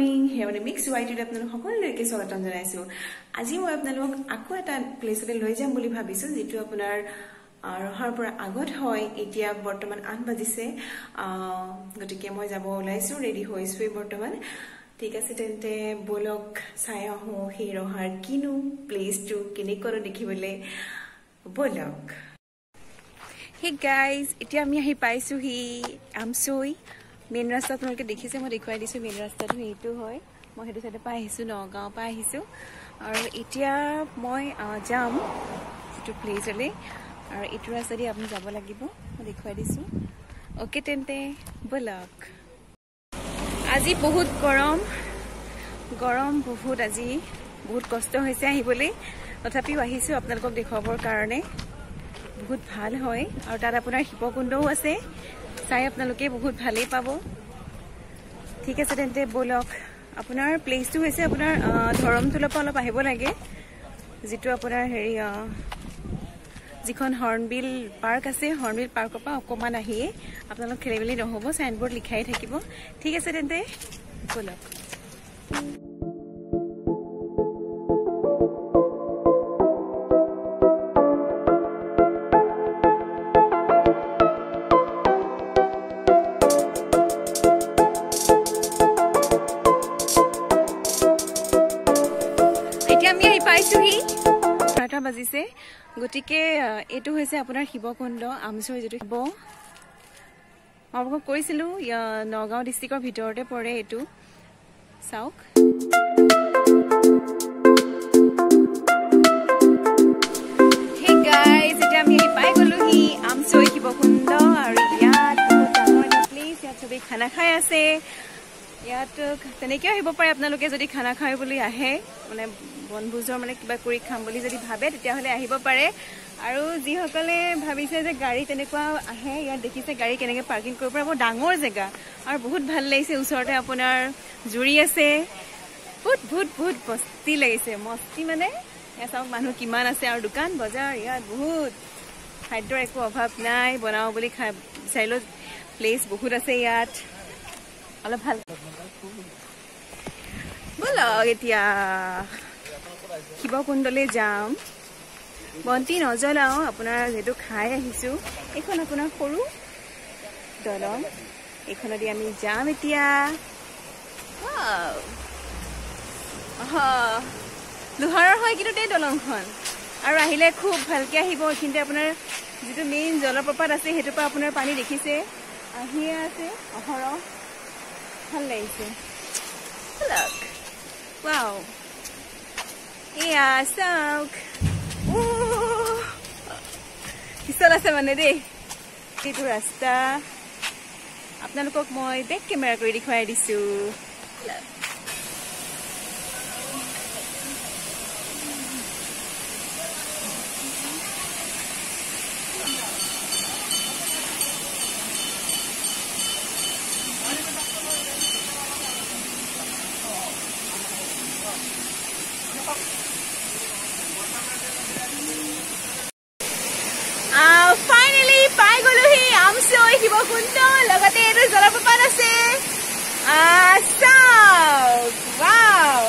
Morning hair mix ৱাইটিত আপোনালোক সকলোলৈকে স্বাগতম জনাইছো। আজি মই আপোনালোকক আকৌ এটা প্লেচলৈ লৈ যাম বুলি ভাবিছো, যেটো আপোনাৰ ৰহাৰ পৰা আগত হয়। এতিয়া বৰ্তমান 8 বাজিছে, গতিকে মই যাব ওলাইছো, ৰেডি হৈছোৱে বৰ্তমান। ঠিক আছে, তেন্তে বলক চাই আহো সেই ৰহাৰ কিনো প্লেচটো কেনেকৈ দেখিবলৈ। বলক। হে গাইজ, এতিয়া আমি আহি পাইছো হি আমচৈ মেইন ৰাস্তা। আপোনালোকে দেখিছে, মই দেখুৱাই দিছো মেইন ৰাস্তাটো এইটো হয়। মই সেইটো চাইডৰ পৰা আহিছো, নগাঁও পৰা আহিছো, আৰু এতিয়া মই যাম যিটো প্লেচলৈ, আৰু এইটো ৰাস্তা দি আপুনি যাব লাগিব, মই দেখুৱাই দিছো। অ'কে, তেন্তে বলক। আজি বহুত গৰম বহুত, আজি বহুত কষ্ট হৈছে আহিবলৈ, তথাপিও আহিছো আপোনালোকক দেখুৱাবৰ কাৰণে। বহুত ভাল হয়, আৰু তাত আপোনাৰ শিৱকুণ্ডও আছে, চাই আপোনালোকে বহুত ভালেই পাব। ঠিক আছে, তেন্তে বলক। আপোনাৰ প্লেচটো হৈছে আপোনাৰ ধৰমতোলৰ পৰা অলপ আহিব লাগে, যিটো আপোনাৰ হেৰি যিখন হৰ্ণবিল পাৰ্ক আছে, হৰ্ণবিল পাৰ্কৰ পৰা অকণমান আহিয়ে আপোনালোক খেলি মেলি নহ'ব, চাইনবোৰ্ড লিখাই থাকিব। ঠিক আছে, তেন্তে বলক। আমি আহি পাইছোহি, 8টা বাজিছে, গতিকে এইটো হৈছে আপোনাৰ শিৱকুণ্ড আমচৈ, যিটো শিৱ মই আপোনালোকক কৈছিলো নগাঁও ডিষ্ট্ৰিক্টৰ ভিতৰতে পৰে এইটো। চাওক, হে গাইজ, এতিয়া আমি আহি পাই গলোহি আমচৈ শিৱকুণ্ড, আৰু ইয়াত বহুত ডাঙৰ এটা প্লেচ, ইয়াত চবেই খানা খাই আছে। ইয়াত তেনেকৈ আহিব পাৰে আপোনালোকে, যদি খানা খাই বুলি আহে, মানে বনভোজৰ মানে কিবা কৰি খাম বুলি যদি ভাবে, তেতিয়াহ'লে আহিব পাৰে। আৰু যিসকলে ভাবিছে যে গাড়ী তেনেকুৱা আহে, ইয়াত দেখিছে গাড়ী কেনেকৈ পাৰ্কিং কৰিব পাৰে, বৰ ডাঙৰ জেগা আৰু বহুত ভাল লাগিছে। ওচৰতে আপোনাৰ জুৰি আছে, বহুত মস্তি লাগিছে, মস্তি মানে চাওক মানুহ কিমান আছে, আৰু দোকান বজাৰ ইয়াত বহুত, খাদ্যৰ একো অভাৱ নাই, বনাওঁ বুলি বিচাৰিলেও প্লেচ বহুত আছে ইয়াত। অলপ ভাল বলক, এতিয়া শিৱকুণ্ডলৈ যাম। বন্তি নজ্বলাওঁ, আপোনাৰ যিহেতু খাই আহিছোঁ। এইখন আপোনাৰ সৰু দলং, এইখনেদি আমি যাম এতিয়া। লোহাৰৰ হয় কিন্তু এই দলংখন, আৰু আহিলে খুব ভালকৈ আহিব। এইখিনিতে আপোনাৰ যিটো মেইন জলপ্ৰপাত আছে, সেইটোৰ পৰা আপোনাৰ পানী দেখিছে আহিয়ে আছে অহৰহ, ভাল লাগিছে। ৱাও, এয়া চাওক, পিছল আছে মানে দেই। এইটো ৰাস্তা আপোনালোকক মই বেক কেমেৰা কৰি দেখুৱাই দিছো। ফাইনেলি পাই গলোহি আমচৈ শিৱকুণ্ড, লগতে এইটো জলপ্ৰপাত আছে। চাওক, ৱাও।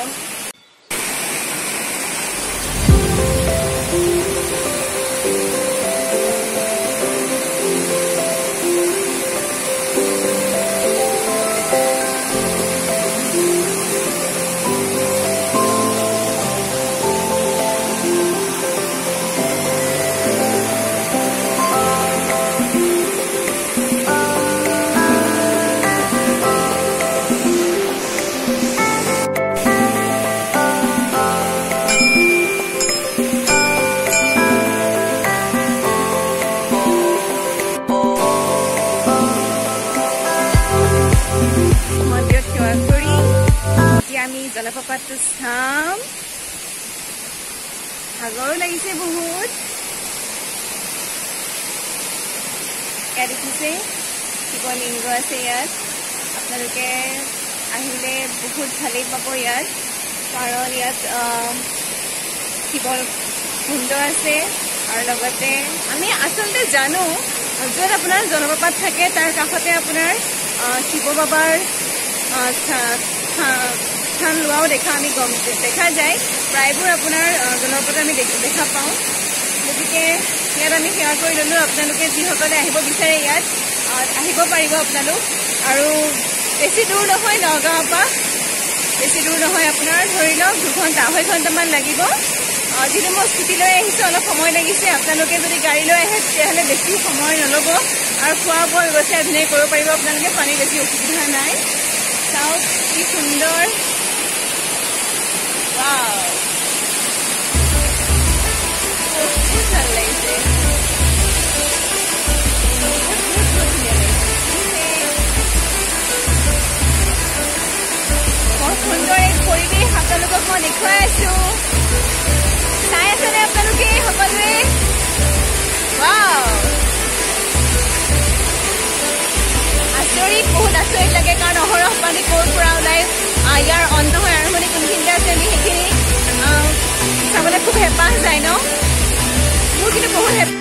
আমি জলপ্ৰপাতটো চাম, ভাগৰো লাগিছে বহুত। ইয়াত দেখিছে শিৱলিংগ আছে, ইয়াত আপোনালোকে আহিলে বহুত ভালেই পাব ইয়াত, কাৰণ ইয়াত শিৱকুণ্ড আছে, আৰু লগতে আমি আচলতে জানো য'ত আপোনাৰ জলপ্ৰপাত থাকে তাৰ কাষতে আপোনাৰ শিৱ বাবাৰ স্থান লোৱাও দেখা যায় প্ৰায়বোৰ আপোনাৰ জলপ্ৰপাত আমি দেখা পাওঁ গতিকে ইয়াত আমি সেৱা কৰি ল'লোঁ আপোনালোকে যিসকলে আহিব বিচাৰে ইয়াত আহিব পাৰিব আপোনালোক আৰু বেছি দূৰ নহয় নগাঁৱৰ পৰা বেছি দূৰ নহয় আপোনাৰ ধৰি লওক 2 ঘণ্টা 2.5 ঘণ্টামান লাগিব যিহেতু মই স্কুটি লৈ আহিছোঁ অলপ সময় লাগিছে আপোনালোকে যদি গাড়ী লৈ আহে তেতিয়াহ'লে বেছি সময় নল'ব আৰু খোৱা বোৱা ব্যৱস্থা ধুনীয়াকৈ কৰিব পাৰিব আপোনালোকে পানীৰ বেছি অসুবিধা নাই চাওক কি সুন্দৰ বহুত ভাল লাগিছে বৰ সুন্দৰ এক পৰিৱেশ আপোনালোকক মই দেখুৱাই আছো চাই আছেনে আপোনালোকে সকলোৱে আচৰিত বহুত আচৰিত লাগে কাৰণ অহৰহ পানী ক'ৰ পৰা ওলাই ইয়াৰ অন্ত হৈ আৰম্ভণি কোনখিনিতে আছে আমি সেইখিনি চাবলৈ খুব হেঁপাহ যায় ন মোৰ কিন্তু বহুত হেঁপাহ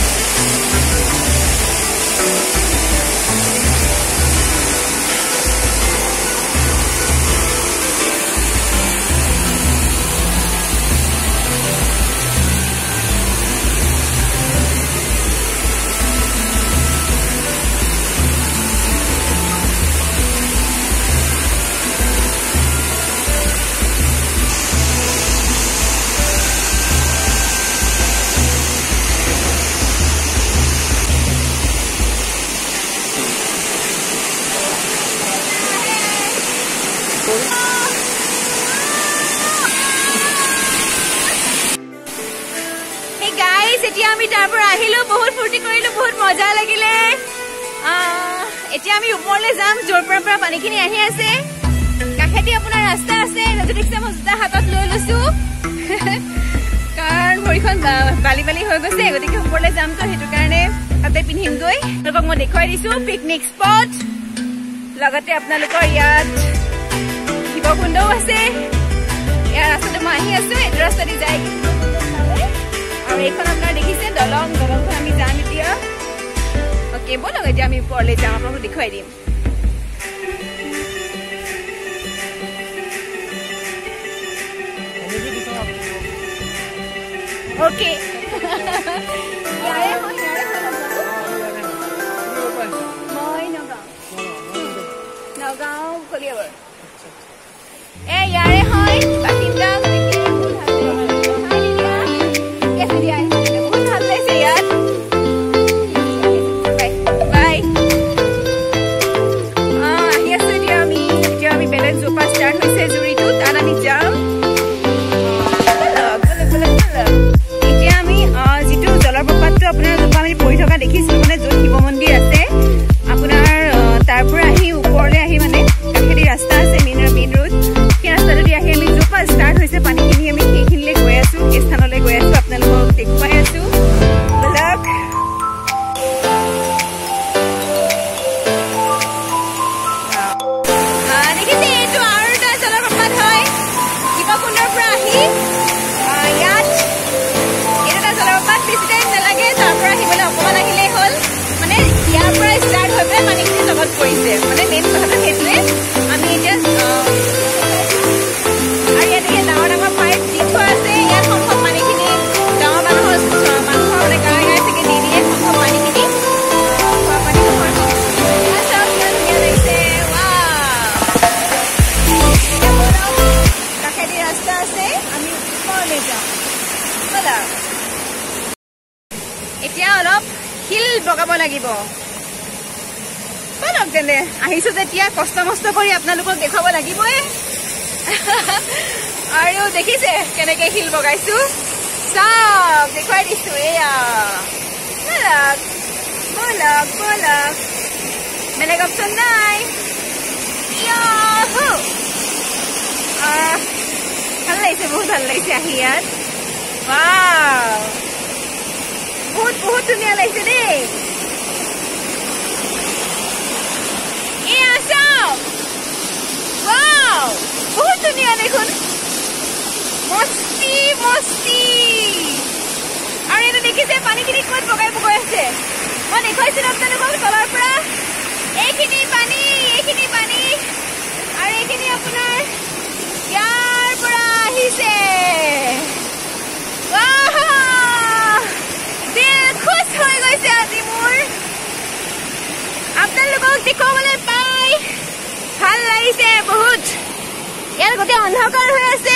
এতিয়া আমি তাৰ পৰা আহিলো বহুত ফূৰ্তি কৰিলো বহুত মজা লাগিলে এতিয়া আমি ওপৰলৈ যাম য'ৰ পৰা পানীখিনি আহি আছে কাষেদি আপোনাৰ ৰাস্তা আছে দেখিছে মই জোতা হাতত লৈ লৈছো কাৰণ ভৰিখন বালি বালি হৈ গৈছে গতিকে ওপৰলৈ যামতো সেইটো কাৰণে তাতে পিন্ধিমগৈ আপোনালোকক মই দেখুৱাই দিছো পিকনিক স্পট লগতে আপোনালোকৰ ইয়াত শিৱকুণ্ডও আছে ইয়াৰ ৰাস্তাটো মই আহি আছো এইটো ৰাস্তাদি যাই আৰু এইখন আপোনাৰ দেখিছে দলংখন আমি যাম এতিয়া অ'কে ব'লক এতিয়া আমি ওপৰলৈ যাম আপোনালোকক দেখুৱাই দিম অ'কে মই নগাঁও কলিয়াবৰ ইয়াৰে হয় বাসিন্দা দেখিছো মানে য'ত শিৱ মন্দিৰ আছে আপোনাৰ তাৰ পৰা আহি ওপৰলৈ আহি মানে কাষেদি ৰাস্তা আছে মেইন ৰোড সেই ৰাস্তাটোদি আহি আমি য'ৰ পৰা ষ্টাৰ্ট হৈছে পানীখিনি আমি সেইখিনিলৈ গৈ আছো সেই স্থানলৈ গৈ আছো আপোনালোকক দেখুৱাই আছো দেখিছে এইটো আৰু এটা জলপ্ৰপাত হয় শিৱকুণ্ডৰ পৰা আহি ইয়াত এইটো এটা জলপ্ৰপাত বেছি টাইম নালাগে তাৰ পৰা আহিবলৈ অকণমান আহিলেই হ'ল মানে ইয়াৰ পৰা ষ্টাৰ্ট হৈ পেলাই পানীখিনি লগত পৰিছে মানে মেইন কথাটো সেইটোৱে আমি এতিয়া আৰু ইয়াত ডাঙৰ ডাঙৰ পাইপ দি থোৱা আছে ইয়াত সম্ভৱ পানীখিনি গাঁৱৰ মানুহৰ মানে গাঁৱে গাঁৱে চাগে দি দিয়ে সম্ভৱ পানীখিনি খোৱা পানী নহয় চাওক কিমান ধুনীয়া লাগিছে কাষেদি ৰাস্তা আছে আমি ওপৰলৈ যাওঁ ব'লা এতিয়া অলপ শিল বগাব লাগিব ব'লক তেনে আহিছো যেতিয়া কষ্ট মষ্ট কৰি আপোনালোকক দেখুৱাব লাগিবই আৰু দেখিছে কেনেকে শিল বগাইছো চাওক দেখুৱাই দিছো এয়া ব'লক বেলেগ অপশ্যন নাই ভাল লাগিছে বহুত ভাল লাগিছে আহি ইয়াত বহুত বহুত ধুনীয়া লাগিছে দেই বহুত ধুনীয়া দেখোন মস্তি মস্তি আৰু এইটো দেখিছে পানীখিনি ক'ত বগাই বগাই আছে মই দেখুৱাইছিলো আপোনালোকক তলৰ পৰা এইখিনি পানী আৰু এইখিনি আপোনাৰ ইয়াৰ পৰা আহিছে দিল খুশ হৈ গৈছে আজি মোৰ আপোনালোকক দেখুৱাবলৈ পাই ভাল লাগিছে বহুত ইয়াৰ গোটেই অন্ধকাৰ হৈ আছে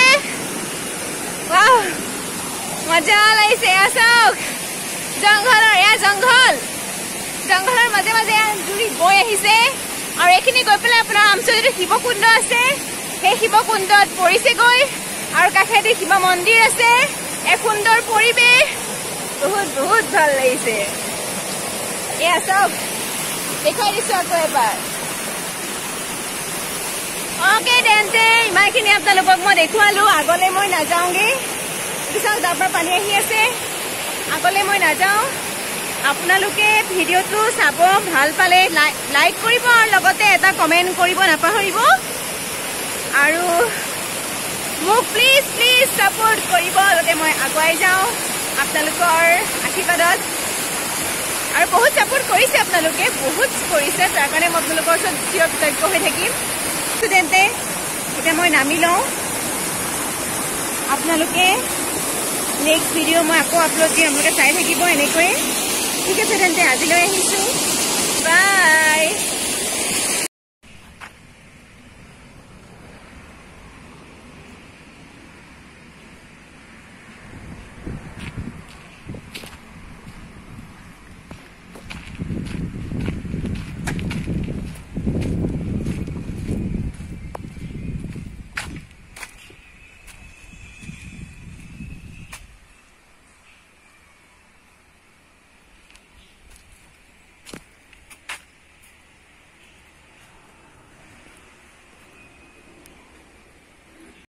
মজা লাগিছে চাওক জংঘলৰ এয়া জংঘলৰ মাজে মাজে জুৰি বৈ আহিছে আৰু এইখিনি গৈ পেলাই আপোনাৰ আমচলিত শিৱকুণ্ড আছে সেই শিৱকুণ্ডত পৰিছেগৈ আৰু কাষেদি শিৱ মন্দিৰ আছে এক সুন্দৰ পৰিৱেশ বহুত বহুত ভাল লাগিছে এয়া চাওক দেখাই দিছো আকৌ এবাৰ অ'কে তেন্তে ইমানখিনি আপোনালোকক মই দেখুৱালো আগলৈ মই নাযাওঁগৈ চাওক তাৰ পৰা পানী আহি আছে আগলৈ মই নাযাওঁ আপোনালোকে ভিডিঅ'টো চাব ভাল পালে লাইক কৰিব আৰু লগতে এটা কমেণ্ট কৰিব নাপাহৰিব আৰু মোক প্লিজ ছাপোৰ্ট কৰিব যাতে মই আগুৱাই যাওঁ আপোনালোকৰ আশীৰ্বাদত আৰু বহুত ছাপোৰ্ট কৰিছে আপোনালোকে বহুত কৰিছে তাৰ কাৰণে মই আপোনালোকৰ ওচৰত চিৰকৃতজ্ঞ হৈ থাকিম তেন্তে এতিয়া মই নামি লওঁ আপোনালোকে নেক্সট ভিডিঅ' মই আকৌ আপলোড দিম আপোনালোকে চাই থাকিব এনেকৈয়ে ঠিক আছে তেন্তে আজিলৈ আহিছোঁ বাই